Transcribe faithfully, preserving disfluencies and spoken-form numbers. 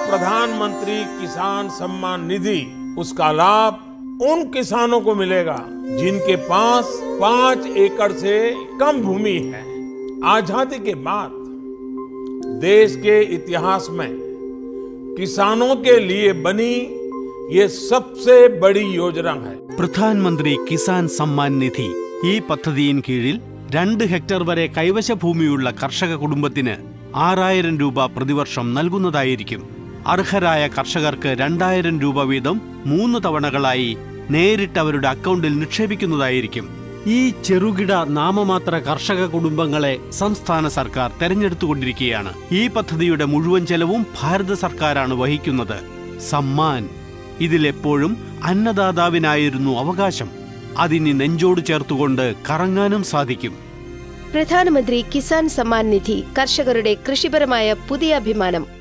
प्रधानमंत्री किसान सम्मान निधि उसका लाभ उन किसानों को मिलेगा जिनके पास पांच एकड़ से कम भूमि है। आजादी के बाद देश के इतिहास में किसानों के लिए बनी ये सबसे बड़ी योजना है। प्रधानमंत्री किसान सम्मान निधि ഈ പദ്ധതിയിൻ കീഴിൽ രണ്ട് ഹെക്ടർ വരെ കൈവശ ഭൂമിയുള്ള കർഷക കുടുംബത്തിന് ആറായിരം രൂപ പ്രതിവർഷം നൽകുന്നതായിരിക്കും. അർഹരായ കർഷകർക്ക് രണ്ടായിരം രൂപ വീതം മൂന്ന് തവണകളായി നേരിട്ട് അവരുടെ അക്കൗണ്ടിൽ നിക്ഷേപിക്കുന്നതായിരിക്കും. ഈ ചെറുകിട നാമമാത്ര കർഷക കുടുംബങ്ങളെ സംസ്ഥാന സർക്കാർ തെരഞ്ഞെടുത്തുകൊണ്ടിരിക്കുകയാണ്. ഈ പദ്ധതിയുടെ മുഴുവൻ ചെലവും ഭാരത സർക്കാരാണ് വഹിക്കുന്നത്. സമ്മാൻ ഇതിലെപ്പോഴും അന്നദാതാവിനായിരുന്നു അവകാശം. അതിനി നെഞ്ചോട് ചേർത്തുകൊണ്ട് കറങ്ങാനും സാധിക്കും. പ്രധാനമന്ത്രി കിസാൻ സമ്മാൻ നിധി കർഷകരുടെ കൃഷിപരമായ പുതിയ അഭിമാനം.